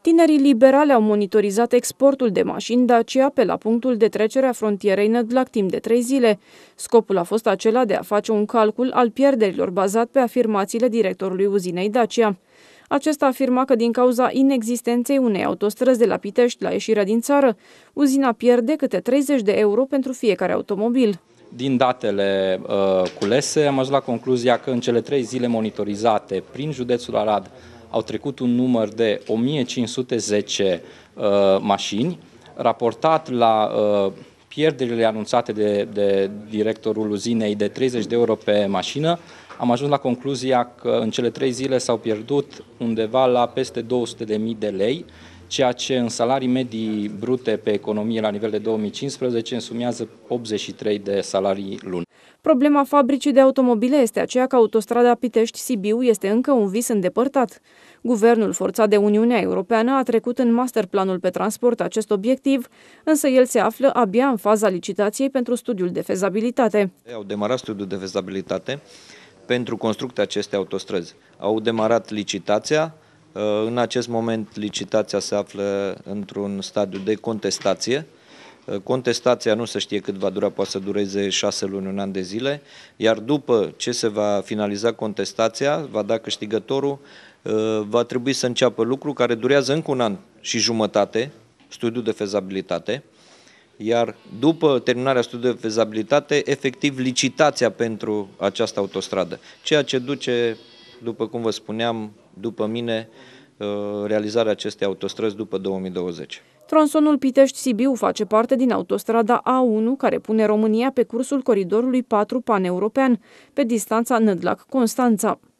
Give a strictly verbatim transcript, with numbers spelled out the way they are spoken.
Tinerii liberali au monitorizat exportul de mașini Dacia pe la punctul de trecere a frontierei Nădlac timp de trei zile. Scopul a fost acela de a face un calcul al pierderilor bazat pe afirmațiile directorului uzinei Dacia. Acesta afirma că din cauza inexistenței unei autostrăzi de la Pitești la ieșirea din țară, uzina pierde câte treizeci de euro pentru fiecare automobil. Din datele uh, culese am ajuns la concluzia că în cele trei zile monitorizate prin județul Arad au trecut un număr de o mie cinci sute zece uh, mașini, raportat la uh, pierderile anunțate de, de directorul uzinei de treizeci de euro pe mașină. Am ajuns la concluzia că în cele trei zile s-au pierdut undeva la peste două sute de mii de lei, ceea ce în salarii medii brute pe economie la nivel de două mii cincisprezece însumează optzeci și trei de salarii luni. Problema fabricii de automobile este aceea că autostrada Pitești-Sibiu este încă un vis îndepărtat. Guvernul forțat de Uniunea Europeană a trecut în masterplanul pe transport acest obiectiv, însă el se află abia în faza licitației pentru studiul de fezabilitate. Au demarat studiul de fezabilitate pentru construcția acestei autostrăzi. Au demarat licitația. În acest moment licitația se află într-un stadiu de contestație. Contestația nu se știe cât va dura, poate să dureze șase luni, un an de zile, iar după ce se va finaliza contestația, va da câștigătorul, va trebui să înceapă lucru care durează încă un an și jumătate, studiul de fezabilitate, iar după terminarea studiului de fezabilitate, efectiv licitația pentru această autostradă, ceea ce duce, după cum vă spuneam, după mine, realizarea acestei autostrăzi după două mii douăzeci. Tronsonul Pitești-Sibiu face parte din autostrada A unu, care pune România pe cursul coridorului patru paneuropean, pe distanța Nădlac-Constanța.